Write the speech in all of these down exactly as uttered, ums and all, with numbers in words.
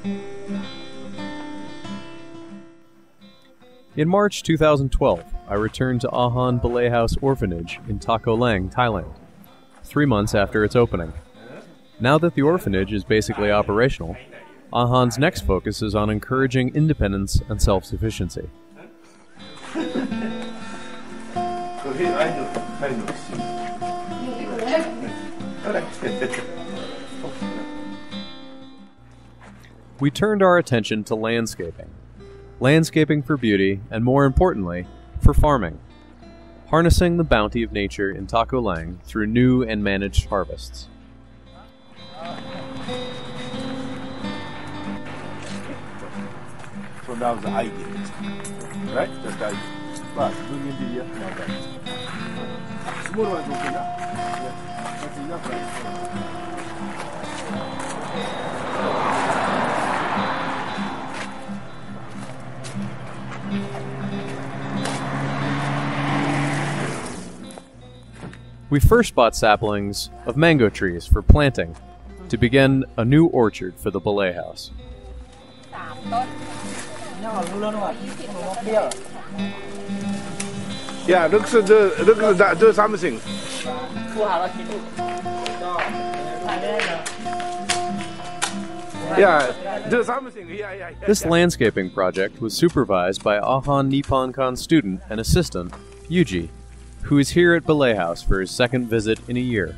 In March two thousand twelve, I returned to A H A N Bilay House Orphanage in Ta Ko Lang Thailand, three months after its opening. Now that the orphanage is basically operational, A H A N's next focus is on encouraging independence and self-sufficiency. We turned our attention to landscaping. Landscaping for beauty, and more importantly, for farming. Harnessing the bounty of nature in Ta Ko Lang through new and managed harvests. So now the idea, right? Just the idea. But doing interior, now that. Small one is okay now. Yeah, that's enough, right? We first bought saplings of mango trees for planting to begin a new orchard for the Bilay House. Yeah, looks the look at that. Do something. Yeah, do something. Yeah, yeah, yeah. This landscaping project was supervised by A H A N Nippon Con student and assistant Yuji, who is here at Bilay House for his second visit in a year.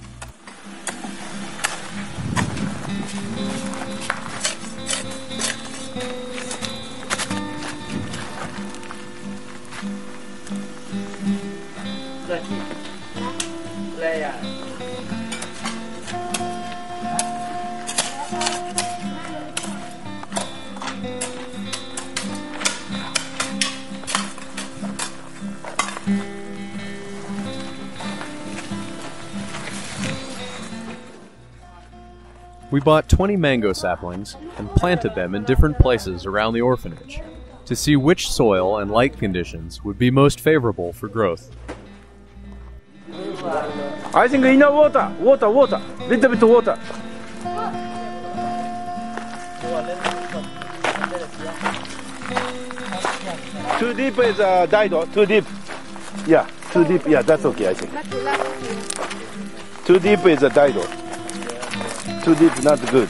We bought twenty mango saplings and planted them in different places around the orphanage to see which soil and light conditions would be most favorable for growth. I think enough water, water, water, little bit of water. Too deep is a dido, too deep. Yeah, too deep, yeah, that's okay, I think. Too deep is a dido. Too deep, not good.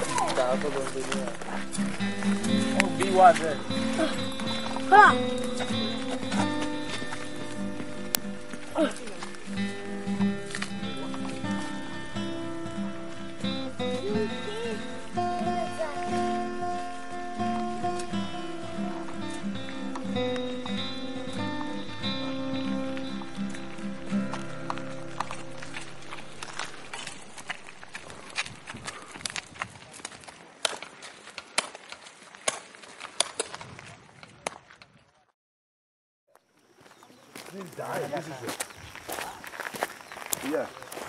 This is dye. This is it. Yeah.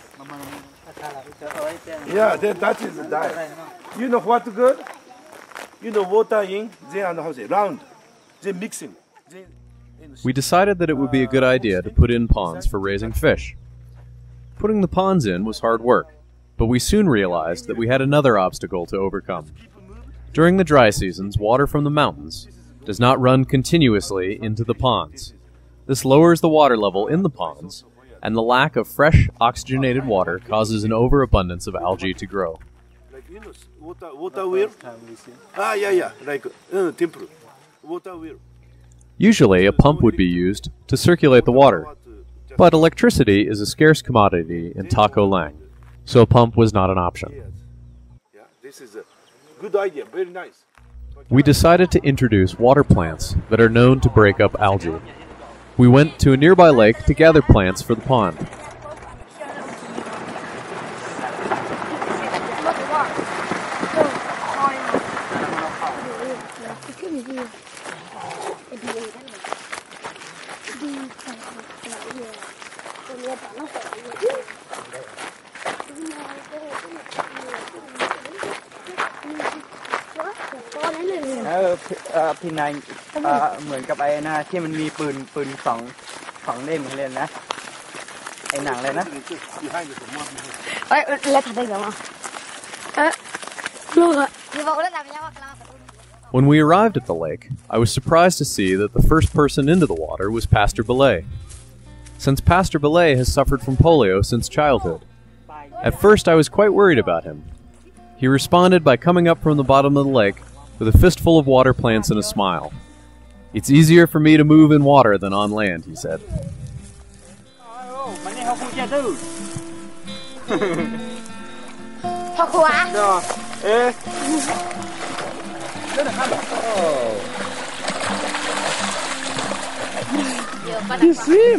Yeah, that, that is the dye. You know what good? You know water in, then how say round, then mixing. Then We decided that it would be a good idea to put in ponds for raising fish. Putting the ponds in was hard work, but we soon realized that we had another obstacle to overcome. During the dry seasons, water from the mountains does not run continuously into the ponds. This lowers the water level in the ponds, and the lack of fresh, oxygenated water causes an overabundance of algae to grow. like you know, water, water wheel. Ah, yeah, yeah, like uh, temple, water wheel. Usually, a pump would be used to circulate the water, but electricity is a scarce commodity in Ta Ko Lang, so a pump was not an option. Yeah, this is a good idea, very nice. We decided to introduce water plants that are known to break up algae. We went to a nearby lake to gather plants for the pond. Pin này เหมือนกับไอ้นะที่มันมีปืนปืนสองสองเล่มเล่นนะไอ้หนังเลยนะเอ้ยแล้วทำได้ไงวะเอ๊ะ When we arrived at the lake, I was surprised to see that the first person into the water was Pastor Bilay. Since Pastor Bilay has suffered from polio since childhood. At first I was quite worried about him. He responded by coming up from the bottom of the lake with a fistful of water plants and a smile. "It's easier for me to move in water than on land," he said. You swim!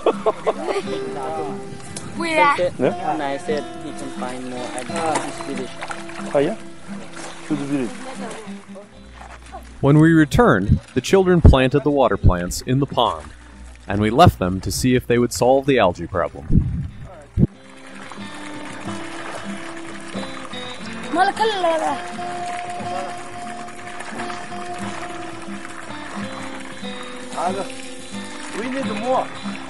And I said he can find more at his village. Oh yeah? To the village. When we returned, the children planted the water plants in the pond, and we left them to see if they would solve the algae problem. We need more.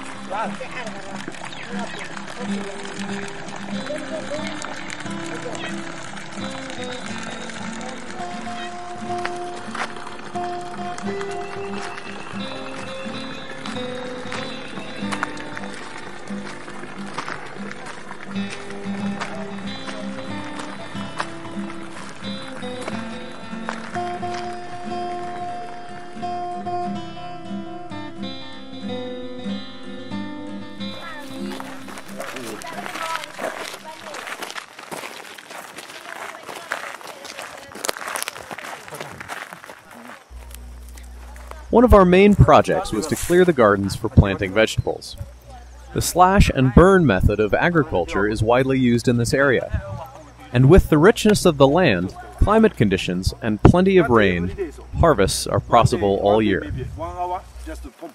One of our main projects was to clear the gardens for planting vegetables. The slash and burn method of agriculture is widely used in this area. And with the richness of the land, climate conditions, and plenty of rain, harvests are possible all year. One hour, just to pump.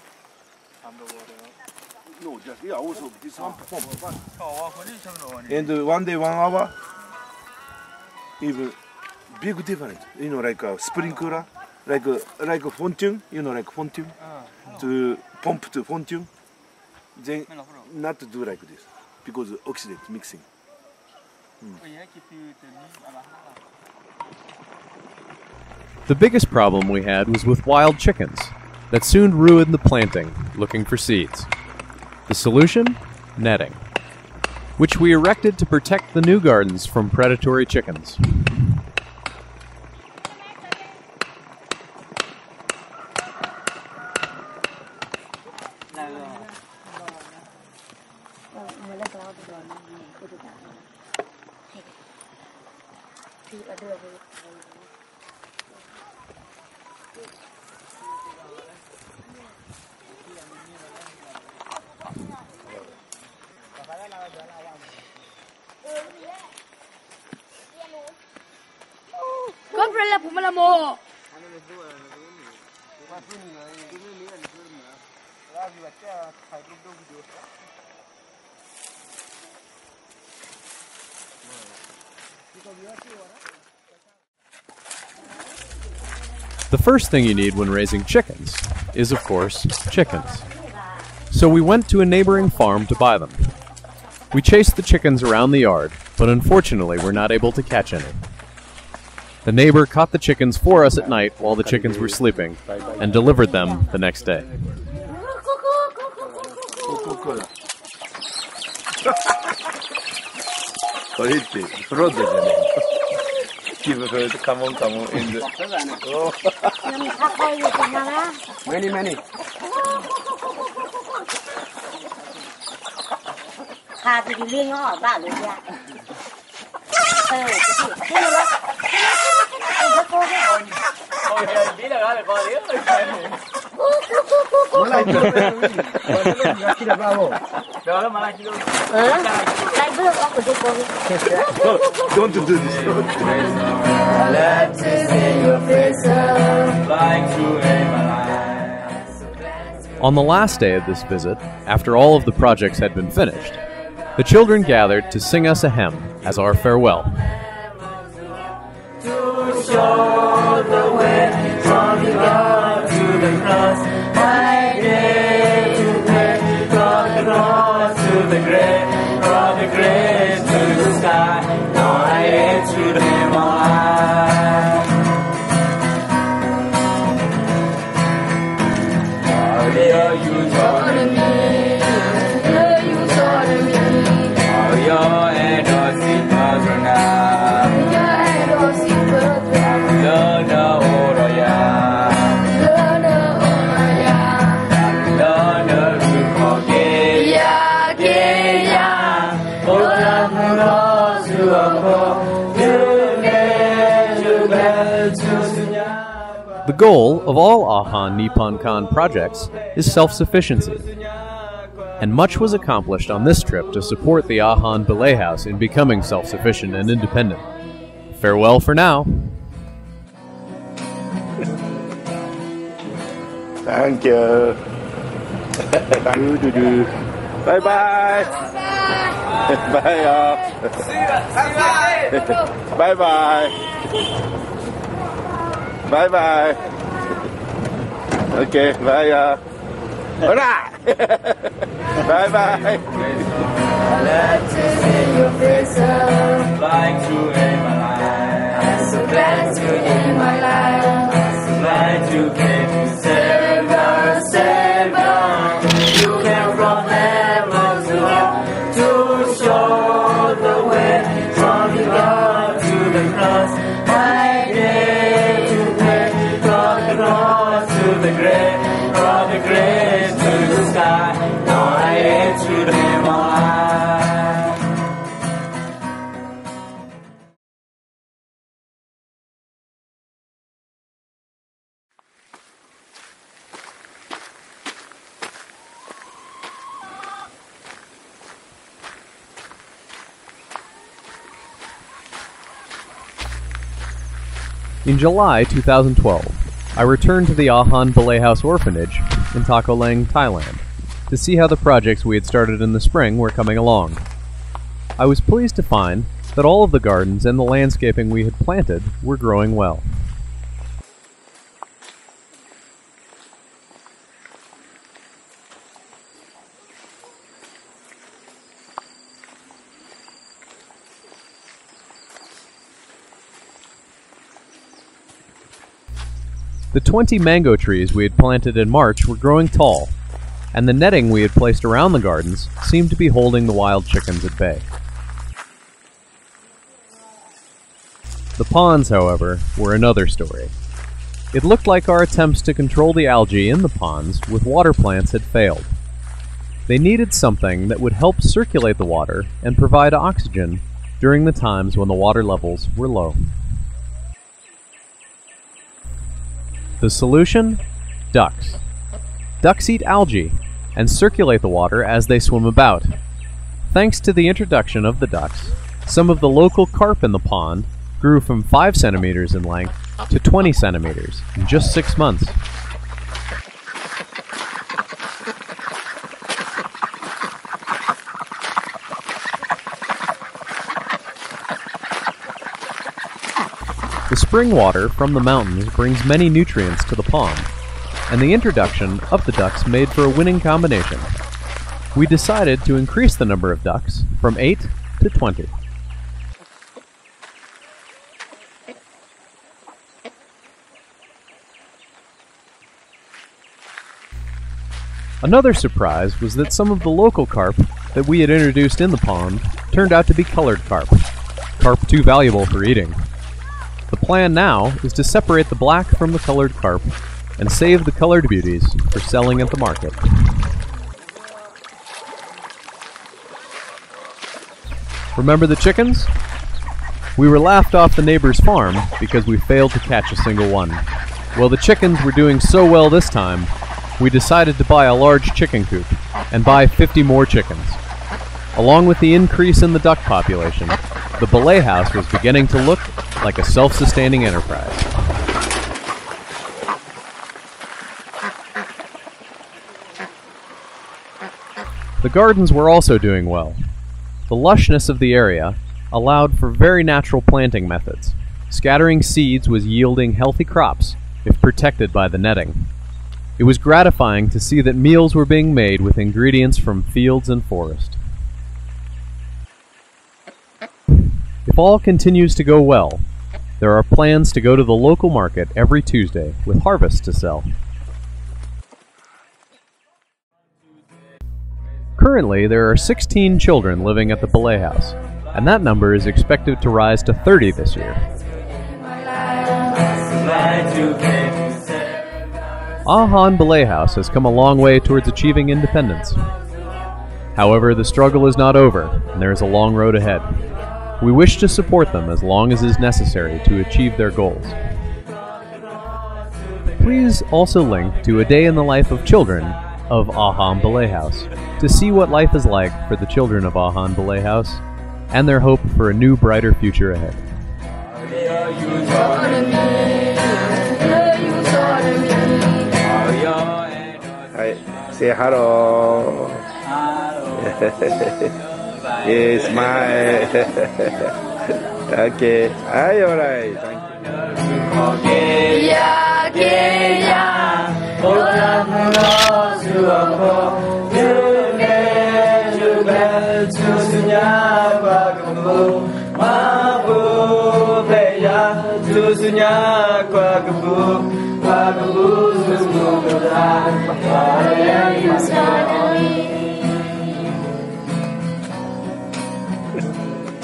No, just, yeah, also this one pump. And uh, one day, one hour, even big difference. You know, like a sprinkler, like a, like a fountain, you know, like fountain, to pump to fountain. Then not to do like this, because of oxidant mixing. Hmm. The biggest problem we had was with wild chickens that soon ruined the planting, looking for seeds. The solution? Netting, which we erected to protect the new gardens from predatory chickens. The first thing you need when raising chickens is, of course, chickens. So we went to a neighboring farm to buy them. We chased the chickens around the yard, but unfortunately were not able to catch any. The neighbor caught the chickens for us at night while the chickens were sleeping, and delivered them the next day. Come on, come on. In the... oh. Many, many. Don't do this. On the last day of this visit, after all of the projects had been finished, the children gathered to sing us a hymn as our farewell. To show the way from the God to the cross, my day to day, from the cross to the grave, from the grave to the sky, now I enter to the Himalaya. The goal of all A H A N Nippon Kan projects is self-sufficiency, and much was accomplished on this trip to support the A H A N Bilay House in becoming self-sufficient and independent. Farewell for now. Thank you. Thank you. Bye bye. Bye y'all. Bye bye. Bye bye. Okay, bye y'all. Hola. Bye bye. Glad to see your face, Like to end my life. I'm so glad to end my life. Like to get to seven, seven. You came from heaven to earth to show the way from the God to the cross. My day to day, from the cross to the grave, from the grave to the sky. Now I am to the life. In July two thousand twelve, I returned to the A H A N Bilay House Orphanage in Ta Ko Lang Thailand to see how the projects we had started in the spring were coming along. I was pleased to find that all of the gardens and the landscaping we had planted were growing well. The twenty mango trees we had planted in March were growing tall, and the netting we had placed around the gardens seemed to be holding the wild chickens at bay. The ponds, however, were another story. It looked like our attempts to control the algae in the ponds with water plants had failed. They needed something that would help circulate the water and provide oxygen during the times when the water levels were low. The solution? Ducks. Ducks eat algae and circulate the water as they swim about. Thanks to the introduction of the ducks, some of the local carp in the pond grew from five centimeters in length to twenty centimeters in just six months. The spring water from the mountains brings many nutrients to the pond, and the introduction of the ducks made for a winning combination. We decided to increase the number of ducks from eight to twenty. Another surprise was that some of the local carp that we had introduced in the pond turned out to be colored carp, carp too valuable for eating. The plan now is to separate the black from the colored carp and save the colored beauties for selling at the market. Remember the chickens? We were laughed off the neighbor's farm because we failed to catch a single one. Well, the chickens were doing so well this time, we decided to buy a large chicken coop and buy fifty more chickens. Along with the increase in the duck population, the Bilay House was beginning to look like a self-sustaining enterprise. The gardens were also doing well. The lushness of the area allowed for very natural planting methods. Scattering seeds was yielding healthy crops if protected by the netting. It was gratifying to see that meals were being made with ingredients from fields and forest. If all continues to go well, there are plans to go to the local market every Tuesday with harvest to sell. Currently, there are sixteen children living at the Bilay House, and that number is expected to rise to thirty this year. A H A N Bilay House has come a long way towards achieving independence. However, the struggle is not over, and there is a long road ahead. We wish to support them as long as is necessary to achieve their goals. Please also link to A Day in the Life of Children of A H A N Bilay House to see what life is like for the children of A H A N Bilay House and their hope for a new, brighter future ahead. Hi, say hello. Yes, smile. Okay. Hi, alright. Thank you.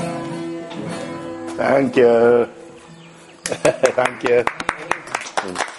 Thank you. Thank you.